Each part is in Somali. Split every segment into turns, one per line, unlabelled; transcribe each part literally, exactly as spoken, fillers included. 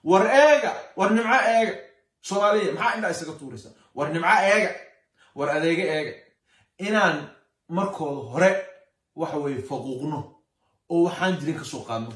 war eega war nimca eega Soomaaliya maxaa inta isaga tuuraysa war nimca eega war adeega eega inaan markooda hore waxa way faquuqno oo waxaan jirin ka soo qaadno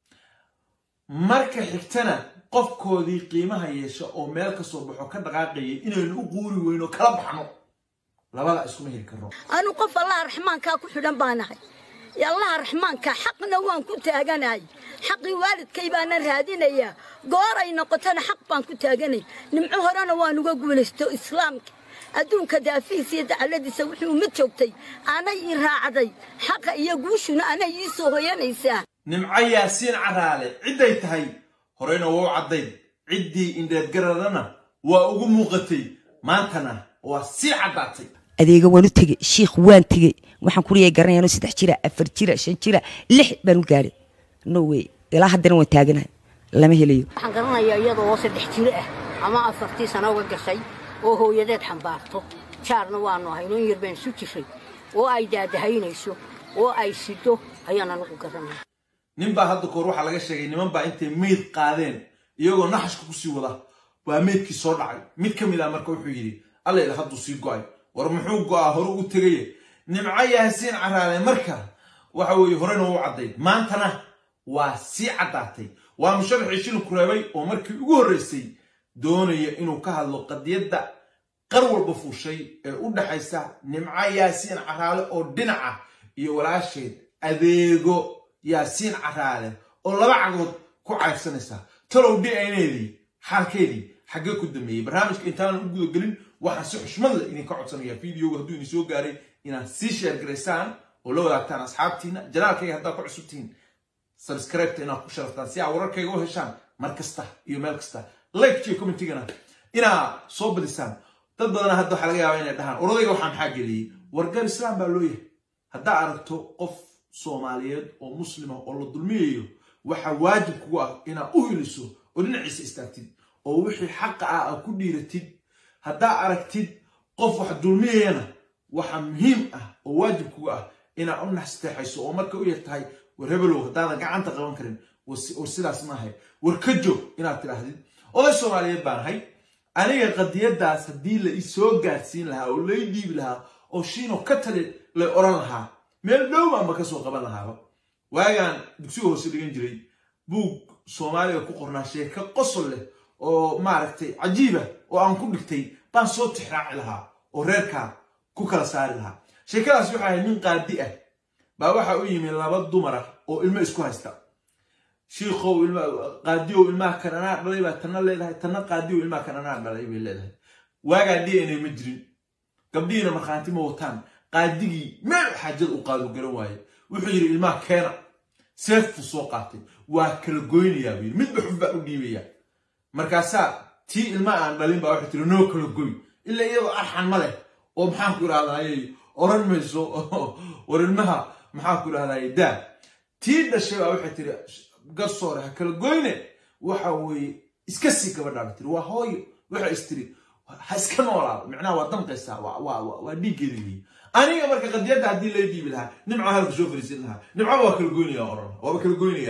marka xigtana qofkoodii qiimaha yeesha oo meel ka soo baxo ka dhaqaaqay inaynu u quuri weyno kala baxno labada isku mehel karo
anu qof Allah raxmaanka ku xidhan baanahay ya Allah raxmaanka xaqna waan ku taaganahay xaqi waalidkay baan raadinaya goor ay noqotana xaq baan ku taaganay nimco horena waan uga guulaysto islaamka adduunka daafiisiyada caladiisa wuxuu mid joogtay aanay ii raacday xaqa iyo guushuna aanay ii soo hoyanaysaa
nimco yaasiin caraale ciday tahay horeyna waa caday cidii indheed garadana waa ugu muuqatay maantana waa si cadaatay
adeega waan u tagay sheekh waan tagay waxaan ku riyay garanayno saddex jira afar jira shan jira lix baan u gaaray no way ilaa haddana waan taaganahay lama helayo
waxaan garanayaa iyadoo saddex jira ah ama afartii sano uga gashay oo hooyadeed xambaarto jaarna waanu hayno yar baan isu jishay oo ay daadahaynayso oo ay sido ayaan anagu garanay
ninba hadda koor waxa laga sheegay niman baa intay meed qaadeen iyagoo naxashka ku sii wada waa meedkii soo dhacay mid kamid ah marka wuxuu yiri alla ila haddu sii go'ay war muxuu go'aa hore u tagay nimca yaasiin caraale marka waxa weey horena u caday maantana waa si cadaatay waa musharax shil ku reebay oo markii ugu horeysay doonaya inuu ka hadlo qadiyada qar walba fuushay ee u dhaxaysa nimca yaasiin caraale oo dhinaca iyo walaasheed adeego yaasiin caraale oo laba cagood ku caybsanaysa talow dhinaceedii xalkeedii xagee ku dameeyay barnaamijka intaan u gudo galin waxaan si xushmad leh idin ka codsanayaa fiidiyowga hadduu idin soo gaaray inaad si share gareysaan oo la wadaagtaan asxaabtiina janaalkayga haddaa ku cusubtiin subscribe inaad ku sharaftaan si aad wararkayga u heshaan mar kasta iyo meel kasta like iyo commentigana inaad soo badisaan dad badan hadda waxa laga yaabaa inay dhahaan orodayga waxaan maxaa geliyay wargar islaam baa loo yahay haddaa aragto qof Soomaaliyeed oo muslima oo la dulmiyayo waxa waajib kugu ah inaad u heliso oo dhinaciisa istaagtid oo wixii xaq ah ku dhiiratid haddaa aragtid qof wax dulmiyayna waxa muhiim ah oo waajib kugu ah inaad u naxsteexayso oo marka u yartahay war hebelow hadaadan gacanta qaban karin oo sidaas ma ahay war ka joog inaad tiraahdid oday Soomaaliyeed baan ahay aniga qadiyadaas hadii la isoo gaarsiin lahaa oo la dhiib lahaa oo shiino ka tali la oran lahaa meel dhow ma ka soo qaban lahaa waagan dugsiga hoose dhigan jiray buug Soomaaliya ku qornaa sheeko qosol leh oo maaragtay cajiiba oo aan ku dhigtay baan soo tixraaci lahaa oo reerka ku kala saari lahaa sheekadaas waxa ay nin qaadi ah baa waxa uu yimid laba dumar ah oo ilmo isku haysta sheekhow ilmo qaadi oo ilmaha kanana dhalay baa tan leedahay tan qaadi oo ilmaha kanana dhalay bay leedahay waaga D N A ma jirin gabdhiina marxaanti ma wataan qaadigii meel xajad u qaado garan waaye wuxuu yiri ilmaha keena seef soo qaatay waa kala goynaya wiil mid baxba u dhiibaya markaasa tii ilmaha aan dhalin baa waxa tiri noo kala goy illa iyadoo arxan ma leh oo maxaan ku raadayay oran mayso war ilmaha maxaan ku raadayay daa tii dhashay baa waxa tiri garsoor ha kala goyne waxa weey iska sii gabadha tiri waa hooyo waxa istiri ha iska noolaado macnaha waa damqaysa waa waa waa dhigeedii aniga marka qadiyada hadii la diibi lahaa nimca halka soo fariisin lahaa nimca waa kala goynaya oran waa kala goynaya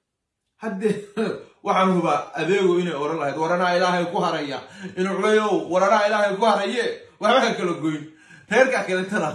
hadde waxaan huba adeego inay oran lahayd warana ilaahay ku haraya inuu culayo warana ilaahay ku haraye waxa kala goyn reerka kale tana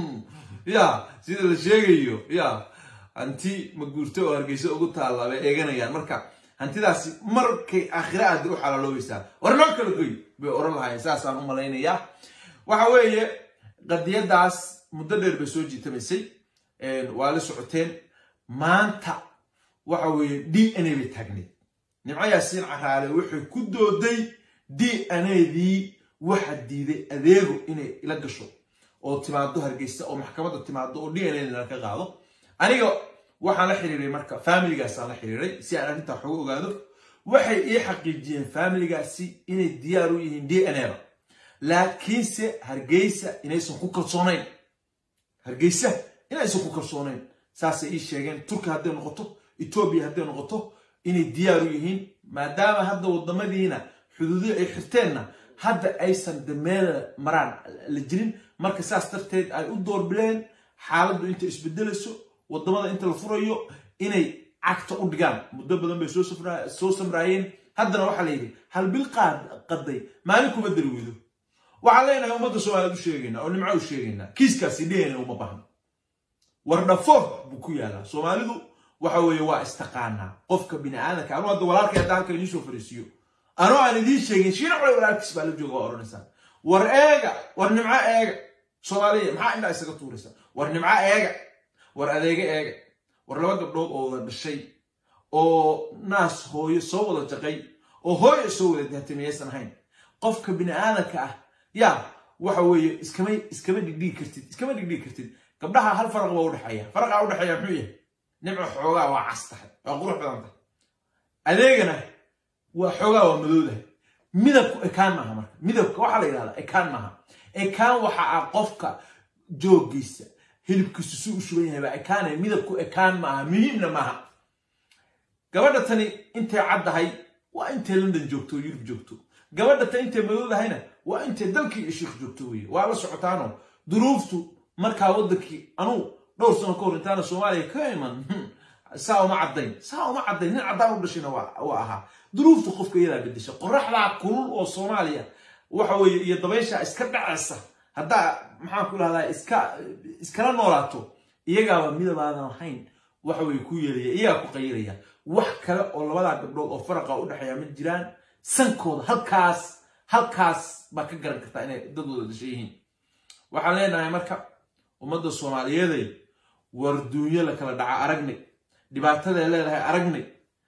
ya sida la sheegayo ya anti ma guurto oo hargeysa ugu taalaaba eeganayaan marka hantidaasi markay aakhiraad u xalaaloobaysa warna kala goyn bay oran lahayd saasaan u maleynaya waxa weeye qadiyadaas muddo dheer bay soo jiitamaysay ee waa la socoteen maanta waxa weeye D N A bay taagneed nimco yaasiin caraale wuxuu ku dooday D N A dii waxa diiday adeego inay ila gasho oo timaado hargeysa oo maxkamadda timaado oo D N A la ka qaado aniga waxaan la xiriiray marka family-gaas aan la xiriiray si aan arrinta xog ogaado waxay ii xaqiijiyeen family-gaasi inay diyaar u yihiin D N A laakiin se hargeysa inaysan ku kalsoonayn hargeysa inaysan ku kalsoonayn saas ay sheegeen Turkiga haday noqoto Ethiopia haday noqoto inay diyaar u yihiin maadaama hadda wadamadiina xuduudiga ay xirteenna hadda aysan dameel maraan la jirin marka saas darteed ay u door bileen xaaladdu inta isbedelayso wadamada inta la furayo inay cagta u dhigaan muddo badan bay soo safraa soo samraayeen haddana waxa la yidhi hal bil qaad qaday maalin kuma dari weydo waxaan leenahay ummadda Soomaaliyeed u sheegaynaa oo nimco u sheegaynaa kiiskaasi dheena uma baahna war dhafo buu ku yaalaa Soomaalidu waxa weeye waa istaqaanaa qofka bini aadanka anu hadda walaalkay hadda halkan iisoo fariisiyo anoo aan idiin sheegin shiina culay walaalkiis baa la jooga oo oranaysaa war eega war nimco eega Soomaaliya maxaa indha isaga tuuraysa war nimco eega war adeega eega war laba gabdhood oo wada dhashay oo naas hooyo soo wada jaqay oo hooyo soo wada daatamiyaysan ahayn qofka bini aadanka ah yaa waxa weeye iskama iskama dhigdhigi kartid iskama dhigdhigi kartid gabdhaha hal faraq baa u dhaxaya faraqa u dhaxaya muxuu yahay nimco xoogaa waa cas tahay waa qurux badan tahay adeegana waa xoogaa waa madowdahay midabku ekaan maaha marka midabka waxa la yiraahdaa ekaan maaha ekaan waxa ah qofka joogiisa hilibkiisu si u shuban yahay baa ekaanay midabku ekaan maaha muhiimna maaha gabadha tani intay caddahay waa intay London joogto Yurub joogto gabadha tani intay madowdahayna waa intay dalkii ishiik joogto weeye waa la socotaano duruuftu markaa wadankii anu dhowr sano ka hor intaana Soomaaliya ka iman saa uma caddayn saa uma caddayn nin caddaan u dhashayna waa ahaa duruuftu qofka iyada bedesha qoraxda kulul oo Soomaaliya waxa weeye iyo dabaysha iska dhacaysa hadda maxaan ku lahdaa iska iskala noolaato iyaga midabaadan lahayn waxa weeye ku yeelaya iyaga ku qayraya wax kale oo labada gabdhood oo faraqa u dhaxaya ma jiraan sankooda halkaas halkaas ba ka garan kartaa inay dadooda dhashayihiin waxaan leenahay marka ummadda Soomaaliyeed war duunya la kala dhaca aragnay dhibaatada ay leedahay aragnay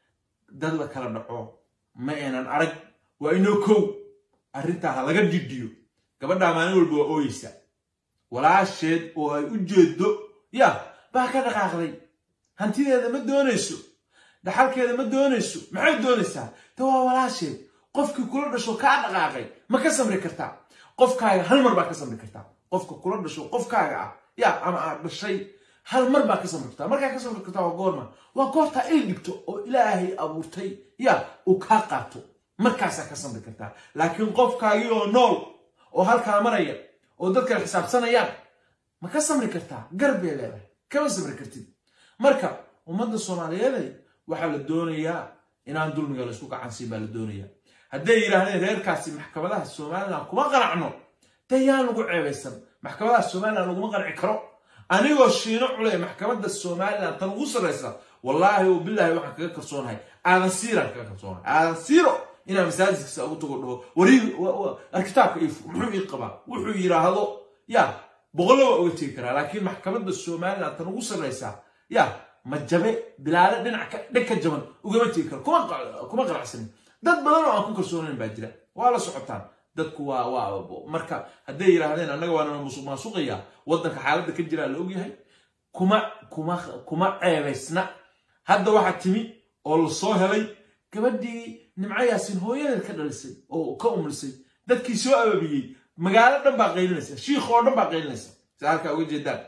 dad la kala dhaco ma aanan arag waa inoo kow arrinta laga didiyo gabadha maalin walba waa ooyaysa walaasheed oo ay u jeedo ya baa ka dhaqaaqday hantideeda ma doonayso dhaxalkeeda ma doonayso maxay doonaysaa ta waa walaasheed qofkii kula dhasho ka dhaqaaqay ma ka samri kartaa qofkaaga hal mar baa ka samri kartaa qofka kula dhasho qofkaaga ah ya ama aad dhashay hal mar baa ka samri kartaa markaa ka samri kartaa waa goorma waa goorta ay dhigto oo ilaahay abuurtay ya uu ka qaato markaas ka samri kartaa laakiin qofkaagi oo nool oo halka maraya oo dadka xisaabsanayaan ma ka samri kartaa garbe leeyahay kama samri kartid marka ummadda Soomaaliyeed waxa la doonayaa inaan dulmiga la isku gacansiin baa la doonayaa hadday yiraahdeen reerkaasi maxkamadaha Soomaaliland kuma qanacno tayaan ugu ceebaysan maxkamadaha Soomaaliland lagu qanci karo anigoo shiino culay maxkamadda Soomaaliland tan ugu sareysa wallahi oo billahi waxaan kaga kalsoonahay aadan siira kaga kalsoonahay aadan siiro ina masaajidkiisa ugu tago dhaho wari kitaabka muxuu ii qabaa wuxuu yiraahdo ya boqolo uga tagi karaa laakiin maxkamadda Soomaaliland tan ugu sareysa ya ma jabe bilaale dhinac dhaka jaban uga tagi karo kuma kuma qaracsan dad badan oo aan ku kalsoonayn baa jira waa la socotaan dadku waa waa marka hadday yiraahdeen anaga waana musuq maasuqaya wadanka xaaladda ka jira la og yahay kuma kuma kuma ceebaysna hadda waxa timi oo la soo helay gabadhii nimco yaasin hooyadeed ka dhalisay oo ka umulsay dadkii soo ababiyay magaalo dhan baa qaylinaysa shiikh oo dhan baa qaylinaysa saalka uga jeedaan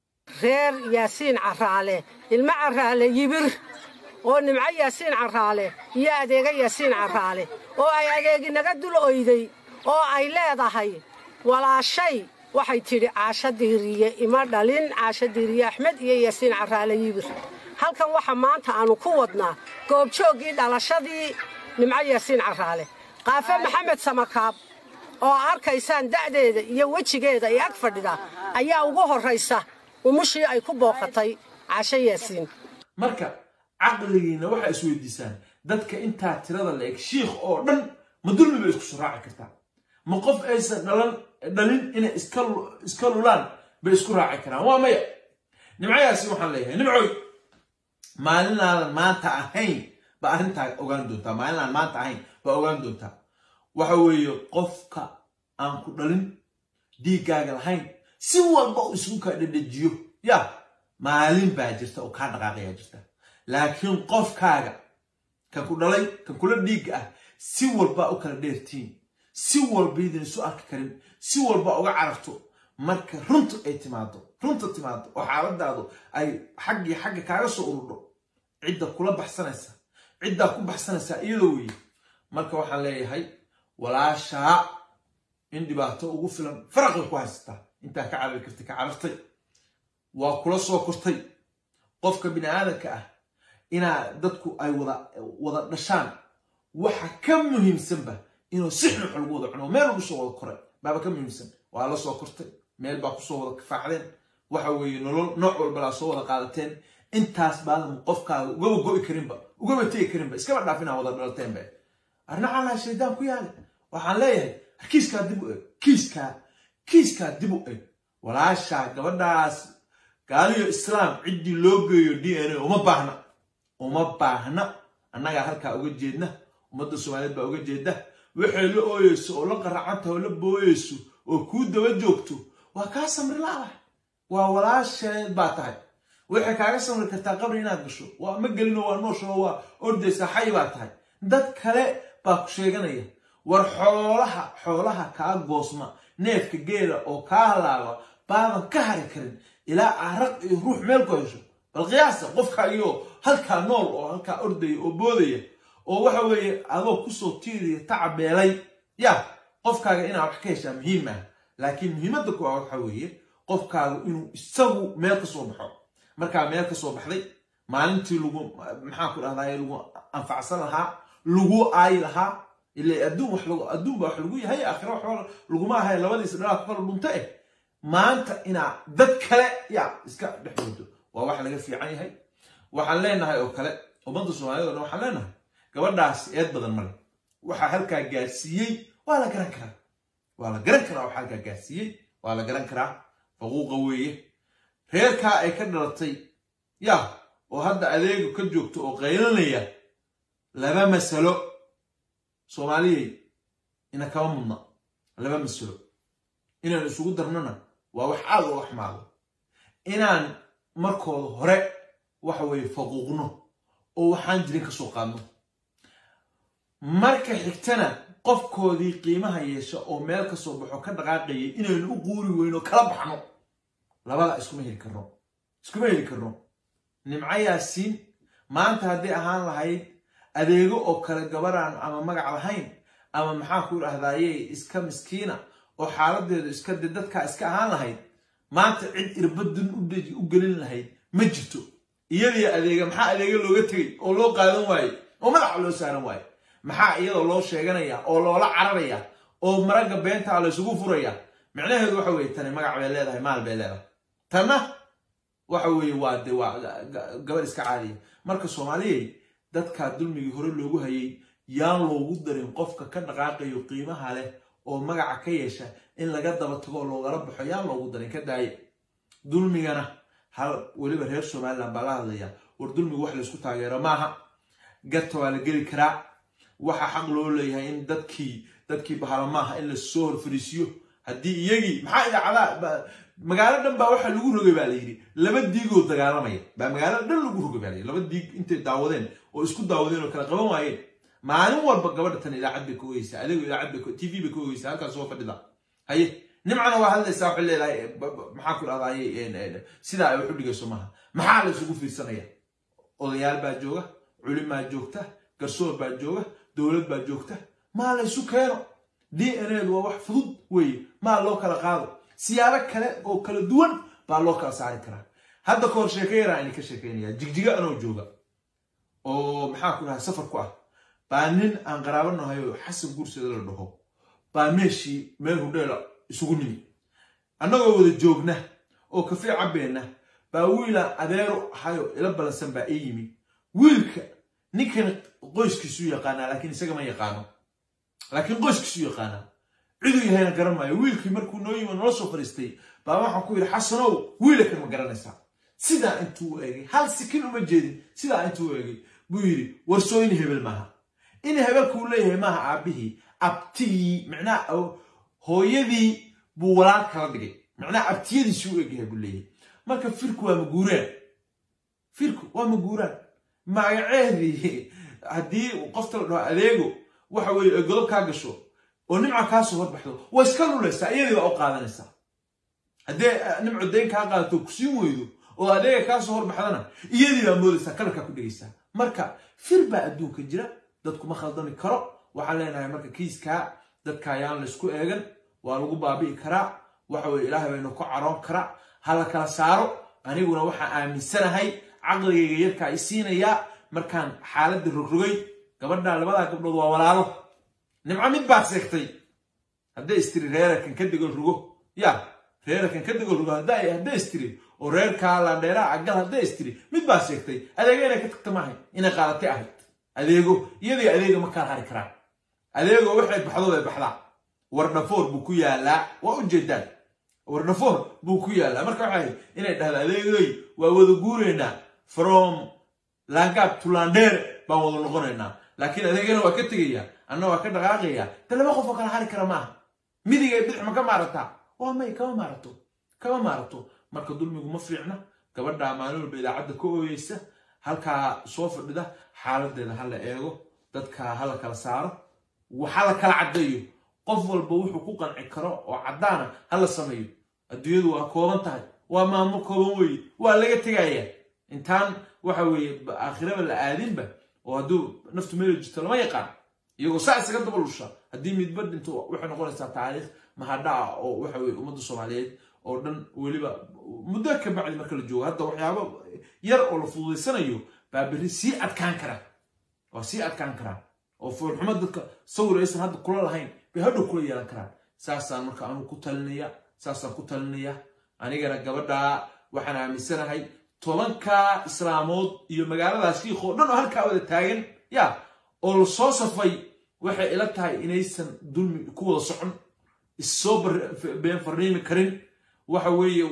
reer yaasiin caraale ilma caraale yibir oo nimco yaasiin caraale iyo adeega yaasiin caraale oo ay adeegi naga dul oyday oo ay leedahay walaashay waxay tiri caasha diiriye ima dhalin caasha diiriye axmed iyo yaasiin caraale yibir halkan waxa maanta aanu ku wadnaa goobjoogii dhalashadii nimco yaasiin caraale qaafe maxamed samakaab oo arkaysaan da'deeda iyo wejigeeda ay ag fadhida ayaa ugu horeysa umushii ay ku booqatay caasha yaasiin
marka aqligiina waxa isweydiisaan dadka inta tirada la eg shiikh oo dhan ma dulmi bay isku raaci kartaa ma qof aysan dhalan dhalin in iska iska lulaan bay isku raaci karaan waa maya nimco yaasiin waxaan leeyahay nimcoy maalinaan maanta ahayn ba arinta ogaan doontaa maalinaan maanta ahayn ba ogaan doontaa waxa weeye qofka aan ku dhalin diigaaga lahayn si walba uu isugu ka dhadhajiyo ya maalin baa jirta oo ka dhaqaaqaya jirta laakiin qofkaaga ka ku dhalay ka kula dhiig ah si walba u kala dheertiin si walba idin soo arki karin si walba uga cararto marka runta ay timaado runta timaado oo xaaladaadu ay xaqi xaqi kaaga soo ururo cidda kula baxsanaysa cidda ku baxsanaysa iyadoo weey marka waxaan leeyahay walaasha in dhibaato ugu filan farqi ku haysta inta ka caawin kartay ka caawirtay waa kula soo kortay qofka bini aadanka ah ina dadku ay wada wada dhashaan waxa ka muhiimsanba inuu sixnu xulgu wada cuno meel ugu soo wada koray baaba ka muhiimsan waa la soo kortay meel baa ku soo wada kafaacdeen waxa weeye nolol nooc walba la soo wada qaadateen intaas baadan qofkaaga uga go'i karinba uga batay karinba iska dhaafina wada dhalteen ba arna cala shaydaan ku yaal waxaan leeyahay kiiska dib u kiiska kiiska dib u walaasha gabadhaas gaaliyo islaam cidii loo geeyo D N A uma baahna uma baahna annaga halka uga jeedna umada Soomaaliyeed baa uga jeeda wixii la ooyeyso oo la qaracanta oo la booyeyso oo ku daba joogto waa ka samir laa waa walaasheed baa tahay wixii kaaga samir kartaa qabri inaad gasho waa ma gelino waa noosho waa ordaysa xay baa tahay dad kale baa ku sheeganaya war xoolaha xoolaha ka goosma neefka geela oo ka halaaba baadan ka hari karin ilaa araq iyo ruux meel ku hesho bal qiyaasa qofka iyo halka nool oo halka orday oo boodaya oo waxa weeye adoo ku soo tiiriyo tacabeelay ya qofkaaga inaa wax ka heshaa muhiim ah laakiin muhiimadda ku waxa weeye qofkaaga inuu isagu meel ka soo baxo marka meel ka soo baxday maalintii lagu maxaa ku dhahdaa lagu anfacsan lahaa lagu ay lahaa ilaa adduun wax lagu adduun baa wax lagu yahay aakhiro wax lagu ma ahay labadiis dhalaal ku kala dhuntay maanta ina dad kale ya iska dhaxwado waa wax laga fiican yahay waxaan leenahay oo kale umada Soomaaliyeed waxaan leenahay gabadhaas eed badan male waxa halka gaarsiiyay waa la garan karaa waa la garan karaa waxa halka gaarsiiyay waa la garan karaa faquuqa weeye reerka ay ka dhalatay ya oo hadda adeeg ka joogto oo qaylinaya laba masalo Soomaaliyeed ina ka mudna laba masalo inaan isugu darnana waa wax aad u xamaado inaan markooda hore waxa way faquuqno oo waxaan jirin ka soo qaadno marka xigtana qofkoodii qiimaha yeesha oo meel ka soo baxo ka dhaqaaqay inaan u quuri weyno kala baxno labada isku heli karno isku heli karno nimca yaasiin maanta hadii ahaan lahayd adeego oo kala gabaraan ama magac lahayn ama maxaa ku raahdaayay iska miskiina oo xaaladeedu iska dadka iska ahaan lahayd maanta cid irbadun u deji u gelin lahayd ma jirto iyadii adeega maxaa adeega looga tagay oo loo qaadan waayay oo madax loo saaran waayay maxaa iyadoo loo sheeganaya oo loola cararaya oo maraga beenta la isugu furaya macnaheedu waxa weeye tan magac bay leedahay maal bay leedahay tana waxa weeye waa de waa gabar iska caadiya marka Soomaaliyeed dadka dulmigi hore loogu hayay yaan loogu darin qofka ka dhaqaaqayo qiimaha leh oo magaca ka yeesha in laga daba tago looga baxo yaan loogu darin ka daay dulmigana hal waliba reer Soomaaliland baa la hadlaya war dulmigu wax la isku taageero maaha gato waa la geli karaa waxa xaq loo leeyahay in dadkii dadkii bahala maaha in la soo horfariisiyo hadii iyagii maxaa idaacada magaalada dhan baa waxa lagu rogay baa la yiri laba diigood dagaalamaya baa magaalada dhan lagu rogay baa la yiri laba diig intay daawadeen oo isku daawadeen oo kala qaban waayeen maalin walba gabadha tan idaacad bay ku weysaa adeeg idaacad bay ku T V bay ku weysaa halka soo fadhida haye nimcana waa hadlaysaa waxa leedahay maxaa ku dhahdaayay sida ay wax u dhigayso maaha maxaa la isugu fiirsanaya odayaal baa jooga culimaa joogta garsoor baa jooga dawlad baa joogta ma la isu keeno D N A waa wax fudud weey ma loo kala qaado siyaabo kale oo kala duwan baa loo kala saari karaa hadda koor sheekayra aan ka sheekeynaya jigjiga anoo jooga oo maxaa ku dhahay safar ku ah baa nin aan qaraabanahay xasan gursada la dhaho baa meeshii meel hudheela isugu nimi annagoo wada joogna oo kafi cabeena baa wiila adeero hayo ila balansan baa ay yimi wiilka ninkan qoyskiisu yaqaana laakiin isaga ma yaqaano laakiin qoyskiisu yaqaana ciidu yahayna garanayo wiilkii markuu noo yimi noo soo fariistay baa waxa ku yiri xasanow wiilka ma garanaysaa sida intuu eegay hal sikin uma jeedin sida intuu eegay buu yiri warsooyin hebel maaha in hebelku leeyahay maaha aabihi abti macnaa hooyadii buu walaal kala dhigay macnaa abtiyadii suu eegay buu leeyahay marka firku waa maguuraan firku waa maguuraan magaceedii hadii qofta la dhaho adeego waxa weeye godob ka gasho oo nimca ka soo horbaxdo way iska luleysaa iyadii waa u qaadanaysaa hadii nimcu deyn ka qaadato ku siin weydo oo adeega ka soo horbaxdana iyadii baa moodaysaa kalarka ku dhigaysaa marka fir baa adduunka jira dadku ma khaldami karo waxa leenahay marka kiiska dadka ayaan la isku eegan waa lagu baabi'i karaa waxa weeye ilaahay baynu ku caroon karaa hala kala saaro aniguna waxa aaminsanahay caqligayga yarka ay siinaya markaan xaaladda rogrogay gabadha labada gabdhood waa walaalo nimco mid baa seegtay hadday istiri reerkan ka digo rugo ya reerkan ka digo rugo hadday hadday istiri oo reerka la dheeraa agal hadday istiri mid baa seegtay adeega inay ka tagto maahay inay qaadatay ahayd adeego iyadii adeega ma kala hari karaan adeego waxay baxdo way baxdaa warnafoor buu ku yaalaa waa u jeedaan warnafoor buu ku yaalaa marka waxay inay dhahdo adeegay waa wada guureena from Langab to Lander baan wada noqonaynaa laakiin adeegana waa ka tagaya anna waa ka dhaqaaqaya talaba qof oo kala hari kara maaha midiga bidix ma ka maarata waa may kama maarato kama maarato marka dulmigu ma fiicna gabadha maalin walba idaacada ka ooyeysa halka soo fadhida xaaladeeda hala eego dadka hala kala saaro waxa la kala cadeeyo qof walba wuxuu ku qanci karo oo cadaana hala sameeyo adduunyadu waa kooban tahay waa maamul kooban weey waa laga tagayaa intaan waxa weeye aakhirada la aadinba oo haduu naftu meel jirto lama yaqaan iyagu saas iga dabalusha hadii midba dhinto waxay noqonaysaa taariikh mahadha oo waxa weeye ummadda Soomaaliyeed oo dhan waliba muddo ka bacdi marka la joogo hadda waxyaabo yar oo la fududeysanayo baa bari si adkaan kara oo si adkaan kara oo fuulxumad dadka sawiraysan hadda kula lahayn bay hadhow kula yeelan karaan saasaan marka aanu ku talinaya saasaan ku talinaya anigana gabadha waxaan aaminsanahay tobanka islaamood iyo magaalada shiikho dhan oo halka wada taagan ya oo soo safay waxay ila tahay inaysan dulmi ku wada socon isoo been farriimi karin waxa weeye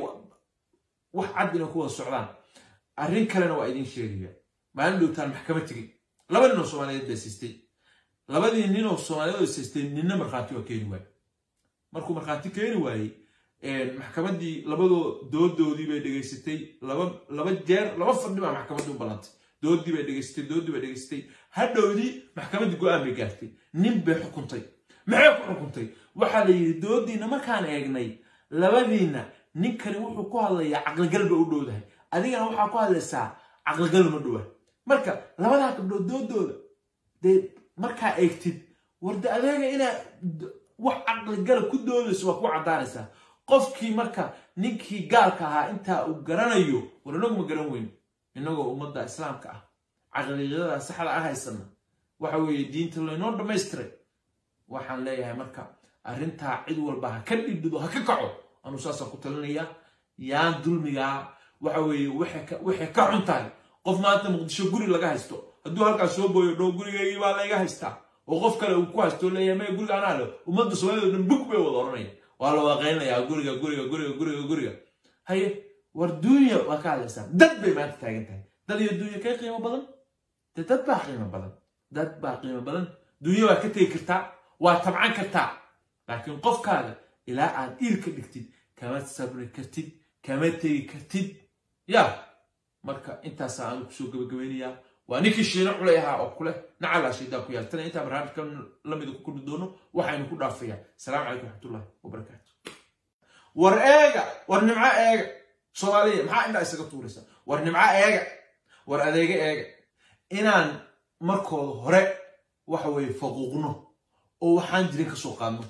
wax cad inay ku wada socdaan arrin kalena waa idin sheegaya maalin dhowtaan maxkamad tagay laba nin oo Soomaaliyeed bay siistay labadii nin oo Soomaaliyeed siistay ninna markhaati waa keeni waayay markuu markhaati keeni waayay een maxkamadii labadoo doodoodii bay dhageysatay laba laba jeer laba fadhi baa maxkamaddu balantay doodii bay dhageysatay doodii bay dhageysatay hadhowdii maxkamadii go'aan bay gaartay nin bay xukuntay maxay ku xukuntay waxa la yiri doodiina markaan eegnay labadiina ninkani wuxuu ku hadlayaa aqal galba u dhowdahay adigana waxa ku hadlaysaa aqal galma dhowaa marka labada gabdhood doodooda de marka eegtid warda adeega ina wax aqal gal ku doodayso waa ku cadaanaysaa qofkii marka ninkii gaalka ahaa inta uu garanayo waranagu ma garan weyn inagoo ummadda islaamka ah aqaliyada saxda ah haysana waxa weeye diinta loo dhameystiray waxaan leeyahay marka arrinta cid walba ha ka dhibdo ha ka kaco anu saasa ku talinaya yaan dulmiga waxa weeye waxa ka xuntahay qof maanta muqdisho guri laga haysto haduu halkaas soo booyo dhow gurigeeyii baa laga haystaa oo qof kale uu ku haysto leeyahay guriga anaalo ummadda Soomaaliyeed dhan bug bay wada oranayaan waa la waqeynaya guriga guriga guriga guriga guriga haye war dunya waa ka hadlaysaa dad bay maanta taagan tahay dad iyo dunya ka qiimo badan dad baa qiimo badan dad baa qiimo badan dunya waa ka tagi kartaa waa tabcan kartaa laakiin qofkaaga ilaa aad ilka dhigtid kama sabri kartid kama tagi kartid ya marka intaas aan ku soo gabagabeynaya waa ninkii shiina culay ahaa oo kule nacala shayda ku yaaltana inta barnaamijkan la mid ku kulmi doono waxaynu ku dhaafayaa salaam calaykum raxmatullaahi wa barakaatuh war eega war nimca eega Soomaaliya maxaa inta isaga tuuraysa war nimca eega war adeega eega inaan markooda hore waxa weeye faquuqno oo waxaan jirin ka soo qaadno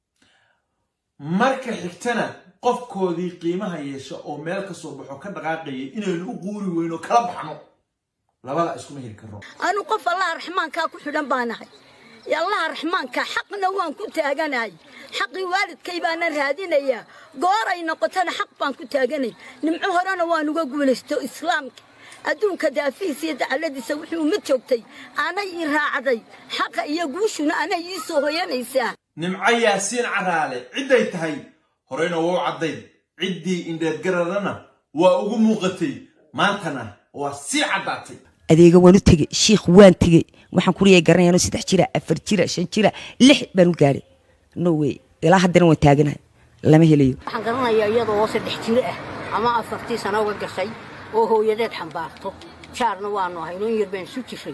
marka xigtana qofkoodii qiimaha yeesho oo meel ka soo baxo ka dhaqaaqay inaynu u guuri weyno kala baxno labada isku mehir karo
anu qof Allah raxmaanka ku xidhan baanahay ya Allah raxmaanka xaqna waan ku taaganahay xaqi waalidkay baan raadinaya goor ay noqotana xaq baan ku taaganay nimco horena waan uga guulaysto islaamka adduunka daafiisiya dacaladiisa wuxuu mid joogtay anay ii raacday xaqa iyo guushuna anay ii soo hoyanaysaa
nimco yaasiin caraale ciday tahay horeyna waa caday cidii indheed garadana waa ugu muuqatay maantana waa si cadaatay
adeega waan u tagay sheekh waan tagay waxaan ku leeyahay garanayno saddex jira afar jira shan jira lix baan u gaaray no way ilaa haddana waan taaganahay lama helayo
waxaan garanayaa iyadoo saddex jira ah ama afartii sano uga gashay oo hooyadeed xambaarto jaarna waanu ahay inuu yar baan isu jishay